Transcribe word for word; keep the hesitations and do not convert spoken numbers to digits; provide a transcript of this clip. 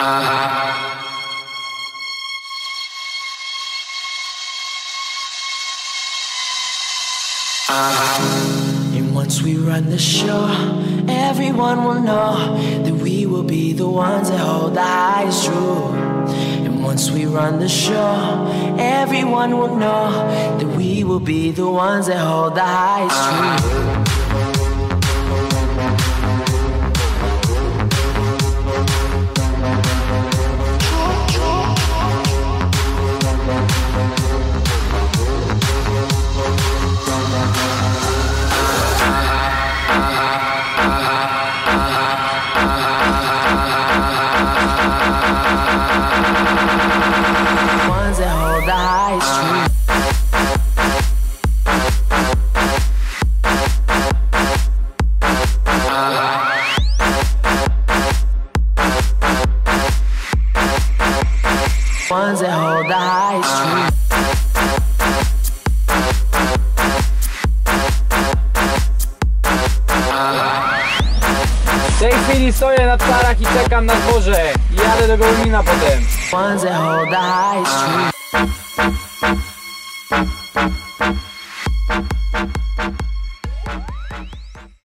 And once we run the show, everyone will know that we will be the ones that hold the highest truth. And once we run the show, everyone will know that we will be the ones that hold the highest truth. Ones that hold the highest truth. Ones that hold the highest truth. W tej chwili stoję na tarach i czekam na dworze. Jadę do Gołomina potem. Ones that hold the highest truth.